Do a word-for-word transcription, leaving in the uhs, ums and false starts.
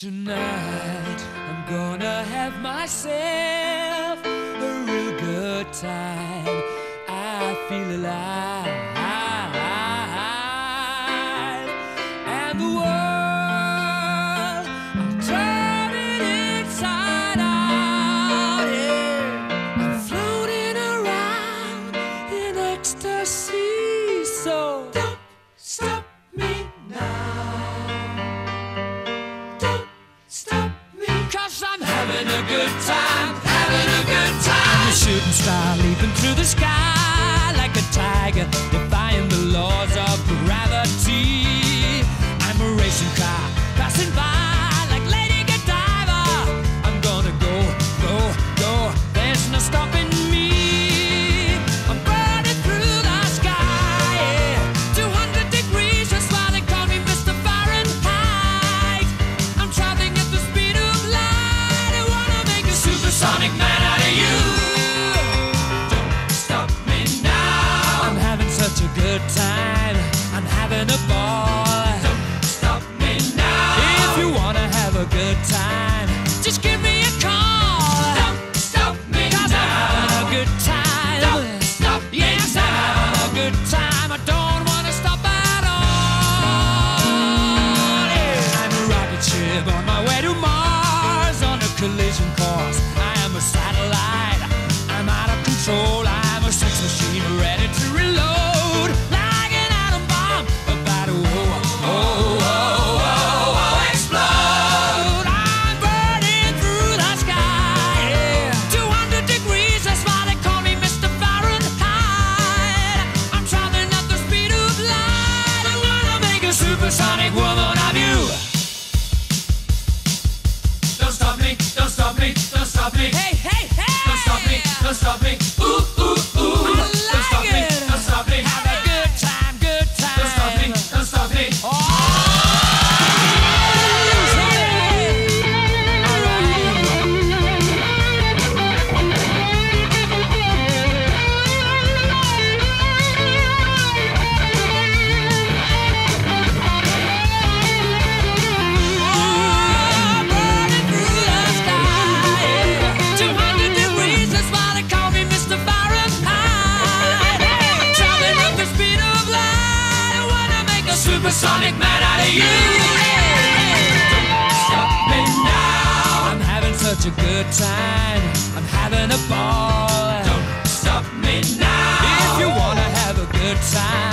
Tonight, I'm gonna have myself a real good time. I feel alive, and the world, I'm turning inside out. Yeah, I'm floating around in ecstasy. So don't stop me now. Cause I'm having a good time, having a good time. I'm a shooting star leaping through the sky like a tiger, defying the laws of gravity. I'm a racing car passing by like Lady Godiva. I'm gonna go, go, go, there's no stopping me. I'm burning through the sky, yeah. two hundred degrees, that's why they call me Mister Fahrenheit. I'm traveling at the speed of light. I wanna make a supersonic man out of you. Don't stop me now. I'm having such a good time, I'm having a ball. Don't stop me now. If you wanna have a good time, just give me a call. Don't stop me now. I'm having a good time. Don't stop me yes, now. I'm having a good time. I don't wanna stop at all. Yeah. I'm a rocket ship on my way to Mars on a collision course. I am a satellite. I'm out of control. I'm a sex machine ready to reload like an atom bomb about to oh, oh, oh, oh, oh, explode. I'm burning through the sky, yeah. two hundred degrees, that's why they call me Mister Fahrenheit. I'm traveling at the speed of light. I wanna make a supersonic woman of you. Don't stop me, don't stop me, don't stop me. Hey, hey, hey! Don't stop me, don't stop me. Ooh, ooh, ooh. I like don't stop it. me, don't stop me. Have a good time, good time. Don't stop me, don't stop me. Oh! Supersonic man out of you. Don't stop me now. I'm having such a good time, I'm having a ball. Don't stop me now. If you wanna have a good time,